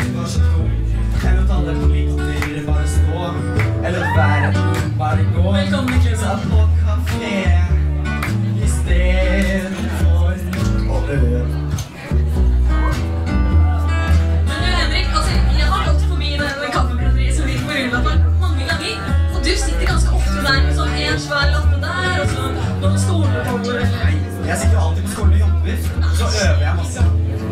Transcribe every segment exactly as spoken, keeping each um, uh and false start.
situasjon. Jeg lot alle politikere bare stå. Jeg lot verden bare gå. Velkommen i klubben. Satt på kafé i stedet for å øve. Men du, Henrik, altså, jeg har gått forbi denne kaffebrenneriet som ligger på Rullebakken mange ganger. Og du sitter ganske ofte der med sånn en svær lappe der, og så noen stoler på bordet. Nei, jeg sitter jo alltid på skolen og jobber, så øver jeg masse.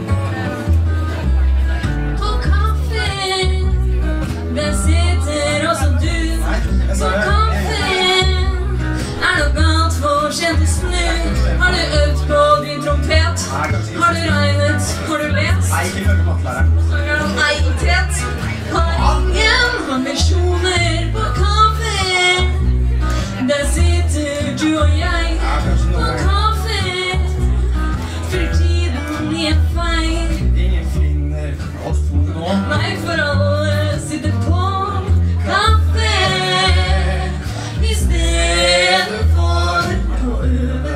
På kaffen, der sitter også du. Nei, jeg sa På jo. kaffen, er det galt for sent til snu? Har du øvd på din trompet? Har du regnet? Har du lest? Nei, ikke følge mattelæreren. Snakker du om eitet? Har ingen ambisjoner på kaffen? Der sitter du og jeg på kaffen. For tiden er feil. Ingen finner oss to nå. Nei, for alle sitter på kaffe i stedet for å øve.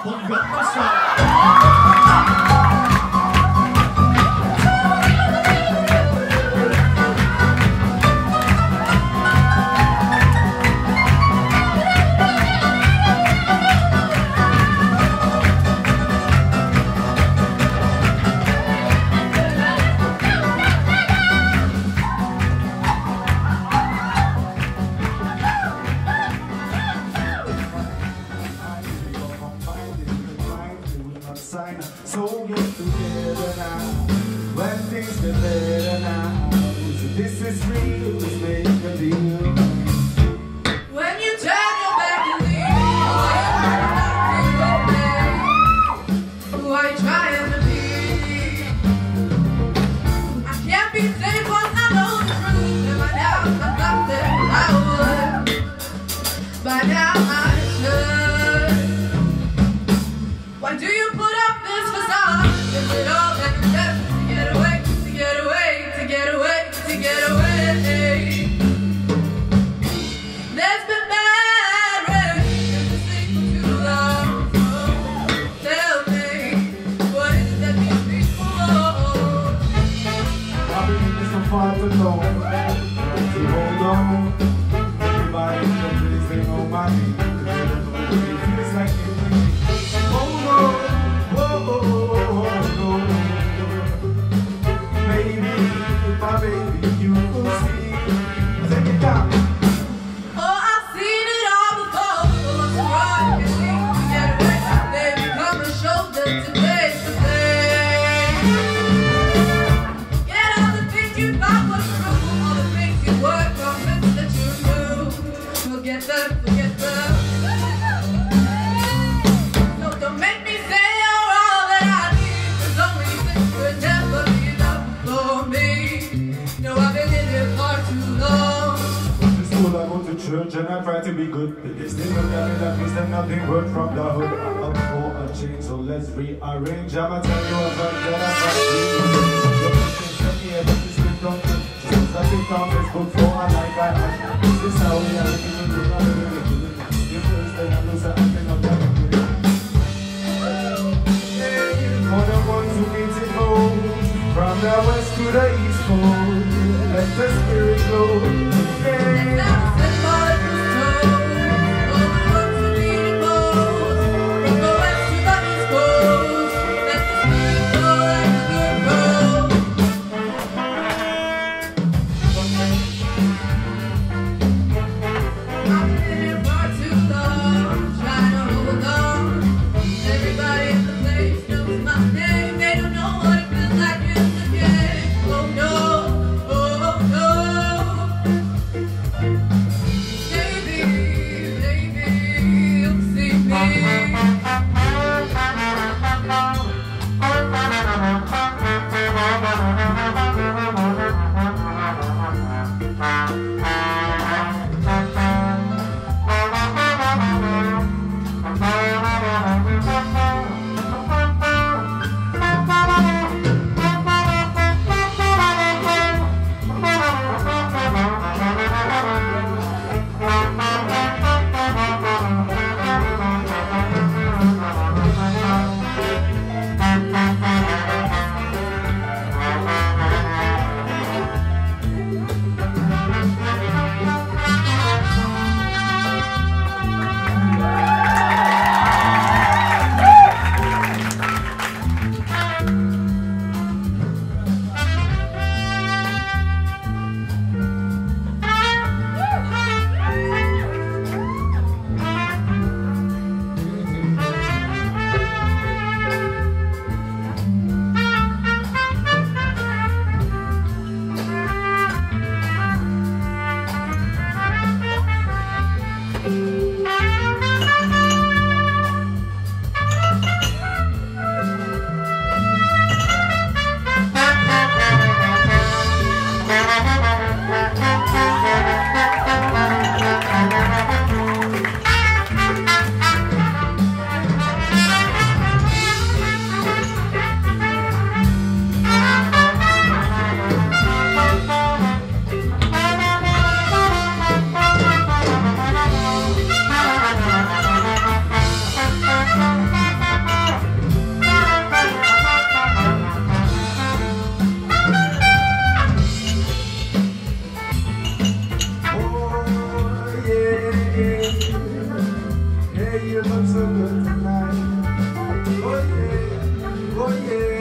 So get together now, when things get better now. So this is real, let's make a deal. When you turn your back and leave, who are you trying to be? I can't be safe once I know the truth. And by now I'm not that I would. By now I should. Why do you put up this facade? Is it all that you have to get away, to get away, to get away, to get away? There's been bad rain in the city for too long. So tell me, what is it that these people want? I've been in this so far to know. To hold on. Everybody in the place, they know my name. It feels like it. Oh no, whoa, whoa, whoa, no. Baby, my baby, you will see. Take it down. Oh, I've seen it all before. What's wrong? You think to get away? They become a shoulder to face to face. Get all the things you thought was true, all the things you were convinced that you knew. Forget them, forget them. No, don't make me say you're all that I need, 'cause only you think could never be enough for me. No, I've been in it far too long. In school I go to church and I try to be good. They still look at me like there's nothing word from the hood. I'm up for a change, so let's rearrange. I'ma tell you about that I'm not doing. Your question sent me a message to come to. She says I think on Facebook for a like I have. This is how we are looking at it. I'm really good. You Thursday I lose that I think I'm never good. For the ones who need it most, from the west to the east coast, let the spirit go. Yeah. That's the part of the soul. All the ones who need it most, from the west to the east coast, let the spirit go like a good road. I've been here far too long, trying to hold on. Everybody in the place knows my name. They don't know what it feels like in the game. Oh no, oh no. yeah, you look so good tonight. Oh yeah, oh yeah.